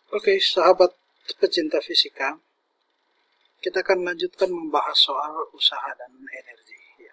Oke, sahabat pecinta fisika, kita akan lanjutkan membahas soal usaha dan energi. Ya.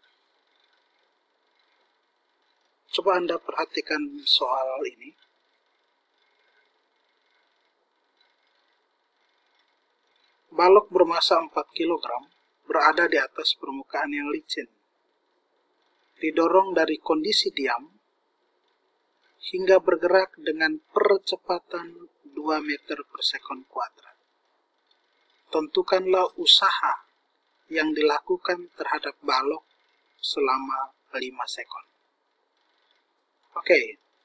Coba Anda perhatikan soal ini. Balok bermasa 4 kg berada di atas permukaan yang licin. Didorong dari kondisi diam hingga bergerak dengan percepatan 2 meter per sekon kuadrat. Tentukanlah usaha yang dilakukan terhadap balok selama 5 sekon. Oke,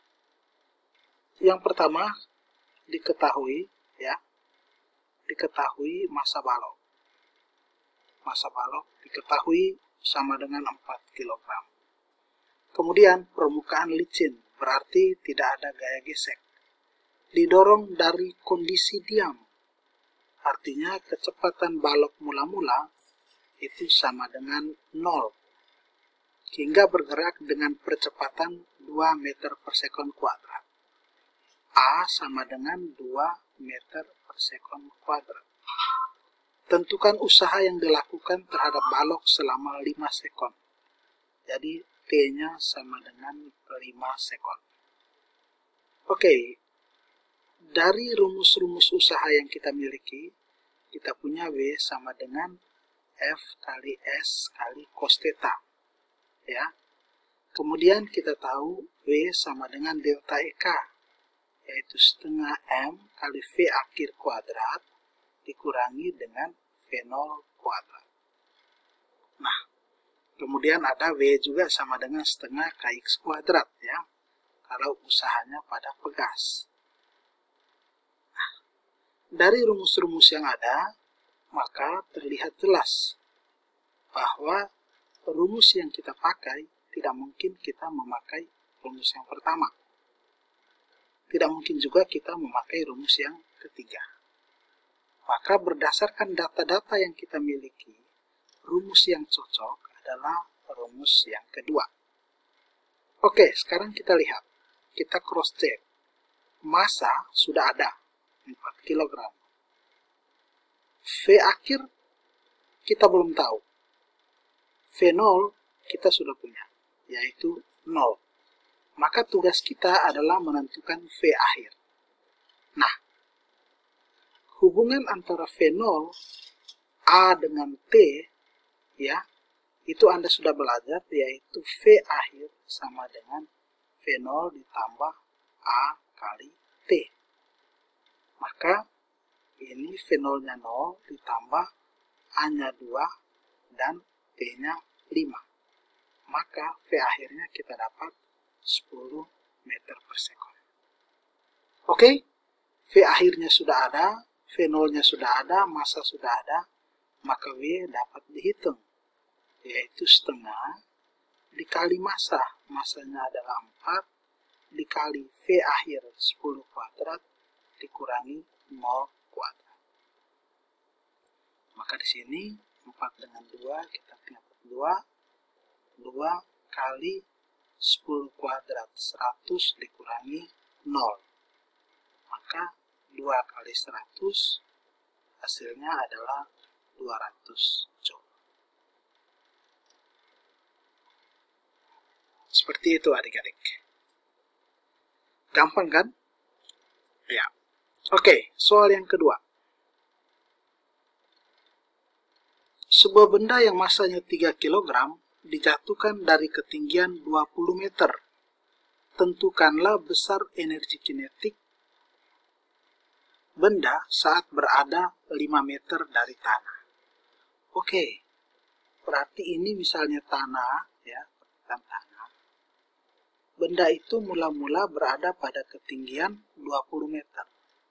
yang pertama diketahui massa balok. Massa balok diketahui sama dengan 4 kg. Kemudian permukaan licin, berarti tidak ada gaya gesek. Didorong dari kondisi diam, artinya kecepatan balok mula-mula itu sama dengan 0, hingga bergerak dengan percepatan 2 meter per sekon kuadrat. A sama dengan 2 meter per sekon kuadrat. Tentukan usaha yang dilakukan terhadap balok selama 5 sekon. Jadi T-nya sama dengan 5 sekon. Oke, dari rumus-rumus usaha yang kita miliki, kita punya W sama dengan F kali S kali cos theta. Ya. Kemudian kita tahu W sama dengan delta EK, yaitu setengah M kali V akhir kuadrat dikurangi dengan V0 kuadrat. Nah, kemudian ada W juga sama dengan setengah KX kuadrat, ya, kalau usahanya pada pegas. Nah, dari rumus-rumus yang ada, maka terlihat jelas bahwa rumus yang kita pakai tidak mungkin kita memakai rumus yang pertama. Tidak mungkin juga kita memakai rumus yang ketiga. Maka berdasarkan data-data yang kita miliki, rumus yang cocok adalah rumus yang kedua. Oke, sekarang kita lihat. Kita cross check. Massa sudah ada, 4 kg. V akhir kita belum tahu. V0 kita sudah punya, yaitu 0. Maka tugas kita adalah menentukan V akhir. Nah, hubungan antara V0 A dengan T, ya, itu Anda sudah belajar, yaitu V akhir sama dengan V0 ditambah A kali T. Maka ini V0-nya 0 ditambah A-nya 2 dan T-nya 5. Maka V akhirnya kita dapat 10 meter per sekon. Oke, V akhirnya sudah ada, V0-nya sudah ada, massa sudah ada, maka W dapat dihitung, yaitu setengah dikali massa, massanya adalah 4, dikali V akhir 10 kuadrat, dikurangi 0 kuadrat. Maka di sini 4 dengan 2, kita dapat 2 kali 10 kuadrat 100 dikurangi 0. Maka 2 kali 100 hasilnya adalah 200 joule. Seperti itu adik-adik. Gampang kan? Ya. Oke, soal yang kedua. Sebuah benda yang masanya 3 kg dijatuhkan dari ketinggian 20 meter. Tentukanlah besar energi kinetik benda saat berada 5 meter dari tanah. Oke, berarti ini misalnya tanah, ya, tanah. Benda itu mula-mula berada pada ketinggian 20 meter.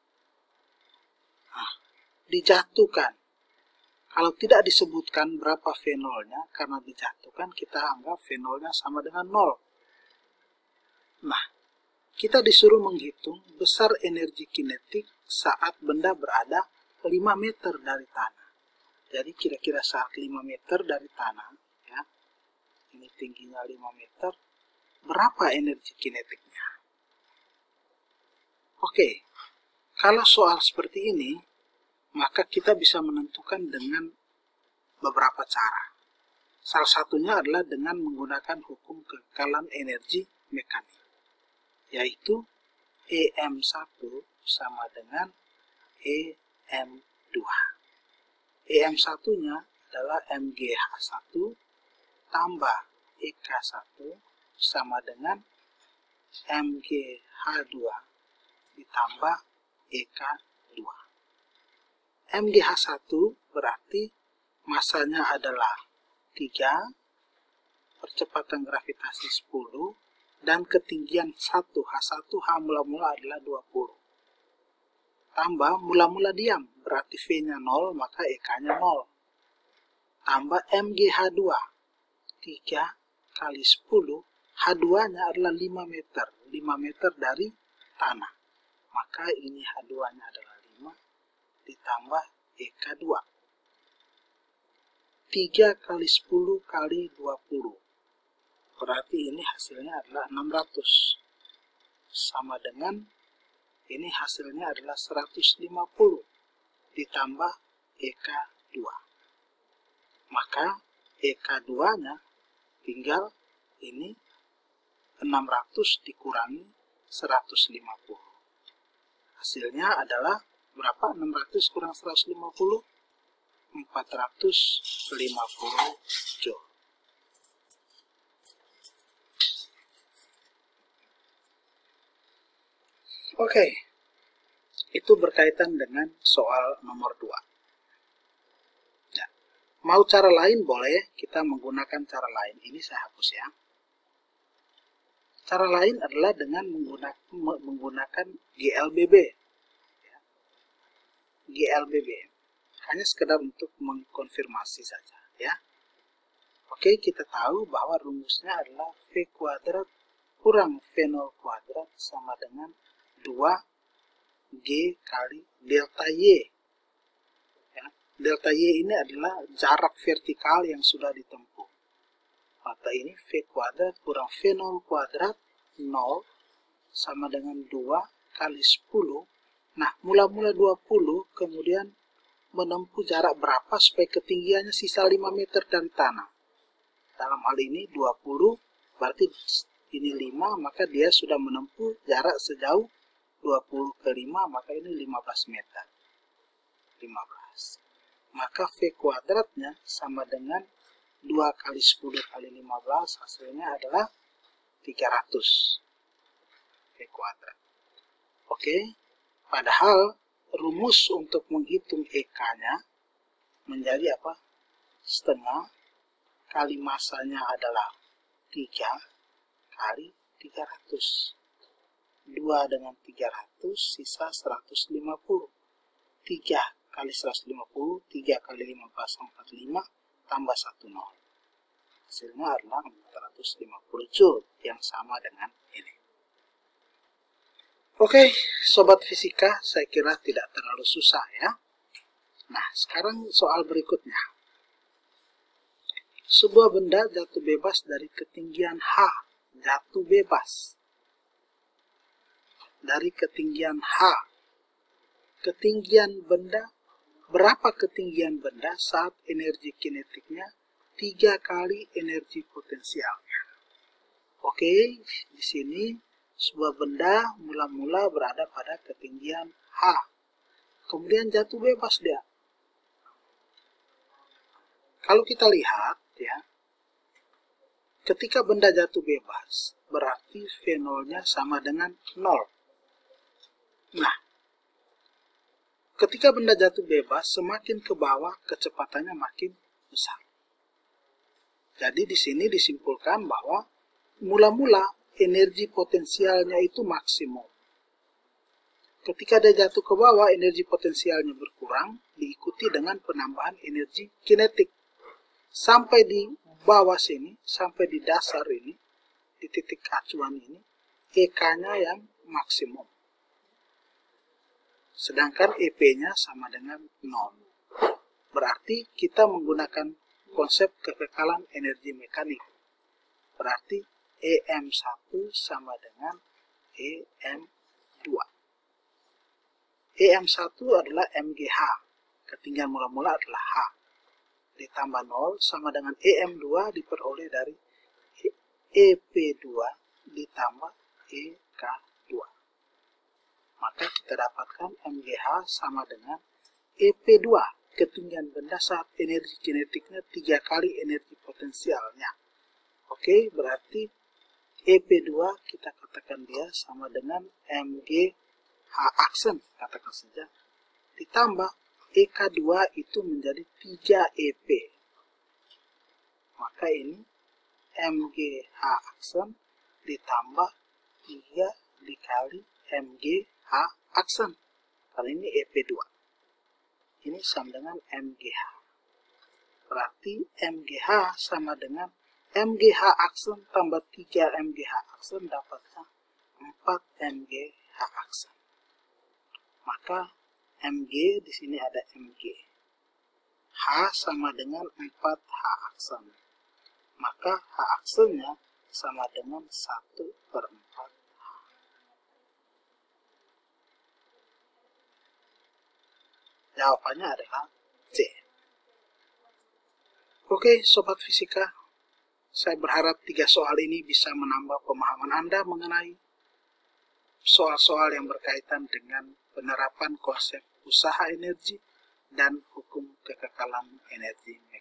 Nah, dijatuhkan. Kalau tidak disebutkan berapa V0-nya, karena dijatuhkan kita anggap V0-nya sama dengan 0. Nah, kita disuruh menghitung besar energi kinetik saat benda berada 5 meter dari tanah. Jadi kira-kira saat 5 meter dari tanah, ya, ini tingginya 5 meter, berapa energi kinetiknya? Oke, Kalau soal seperti ini, maka kita bisa menentukan dengan beberapa cara. Salah satunya adalah dengan menggunakan hukum kekekalan energi mekanik, yaitu EM1 sama dengan EM2. EM1-nya adalah MGH1 tambah EK1 sama dengan MGH2 ditambah EK2. MGH1 berarti masanya adalah 3, percepatan gravitasi 10, dan ketinggian 1, H1H mula-mula adalah 20. Tambah mula-mula diam, berarti V-nya 0, maka EK-nya 0. Tambah MGH2, 3 kali 10, H2-nya adalah 5 meter. 5 meter dari tanah. Maka ini H2-nya adalah 5, ditambah EK2. 3 kali 10 kali 20. Berarti ini hasilnya adalah 600. Sama dengan ini hasilnya adalah 150 ditambah EK2. Maka EK2-nya tinggal ini 600 dikurangi 150. Hasilnya adalah berapa? 600 kurang 150? 450 Joule. Oke, itu berkaitan dengan soal nomor 2. Ya. Mau cara lain boleh, kita menggunakan cara lain. Ini saya hapus ya. Cara lain adalah dengan menggunakan GLBB. Ya. GLBB. Hanya sekedar untuk mengkonfirmasi saja. Ya. Oke, kita tahu bahwa rumusnya adalah V kuadrat kurang V0 kuadrat sama dengan 2G kali delta Y. Ya, delta Y ini adalah jarak vertikal yang sudah ditempuh. Maka ini V kuadrat kurang V0 kuadrat 0 sama dengan 2 kali 10. Nah, mula-mula 20, kemudian menempuh jarak berapa supaya ketinggiannya sisa 5 meter dari tanah. Dalam hal ini 20, berarti ini 5, maka dia sudah menempuh jarak sejauh 20 ke 5, maka ini 15 meter. 15. Maka V kuadratnya sama dengan 2 kali 10 kali 15, hasilnya adalah 300 V kuadrat. Oke, padahal rumus untuk menghitung EK-nya menjadi apa? Setengah kali masanya adalah 3 kali 300. 2 dengan 300 sisa 150. 3 kali 150, 3 kali 15, 45, tambah 1 0. Hasilnya adalah 450 Joule yang sama dengan ini. Oke, sobat fisika, saya kira tidak terlalu susah ya. Nah, sekarang soal berikutnya. Sebuah benda jatuh bebas dari ketinggian H. Jatuh bebas dari ketinggian H. Ketinggian benda, berapa ketinggian benda saat energi kinetiknya 3 kali energi potensialnya. Oke, di sini sebuah benda mula-mula berada pada ketinggian H. Kemudian jatuh bebas dia. Kalau kita lihat ya, ketika benda jatuh bebas, berarti V0-nya sama dengan 0. Nah, ketika benda jatuh bebas, semakin ke bawah kecepatannya makin besar. Jadi di sini disimpulkan bahwa mula-mula energi potensialnya itu maksimum. Ketika dia jatuh ke bawah, energi potensialnya berkurang, diikuti dengan penambahan energi kinetik. Sampai di bawah sini, sampai di dasar ini, di titik acuan ini, EK-nya yang maksimum. Sedangkan EP-nya sama dengan 0. Berarti kita menggunakan konsep kekekalan energi mekanik. Berarti EM1 sama dengan EM2. EM1 adalah MGH, ketinggian mula-mula adalah H, ditambah 0 sama dengan EM2 diperoleh dari EP2 ditambah EK2. Maka kita dapatkan MGH sama dengan EP2, ketinggian benda saat energi kinetiknya 3 kali energi potensialnya. Oke, berarti EP2 kita katakan dia sama dengan MGH aksen, katakan saja, ditambah EK2 itu menjadi 3EP. Maka ini MGH aksen ditambah 3 dikali MGH aksen. Kali ini EP2. Ini sama dengan MGH. Berarti MGH sama dengan MGH aksen tambah 3 MGH aksen dapatkan 4 MGH aksen. Maka MG di sini ada MG. H sama dengan 4H aksen. Maka H aksennya sama dengan 1/4H. Jawabannya adalah C. Oke, Sobat Fisika. Saya berharap 3 soal ini bisa menambah pemahaman Anda mengenai soal-soal yang berkaitan dengan penerapan konsep usaha energi dan hukum kekekalan energi.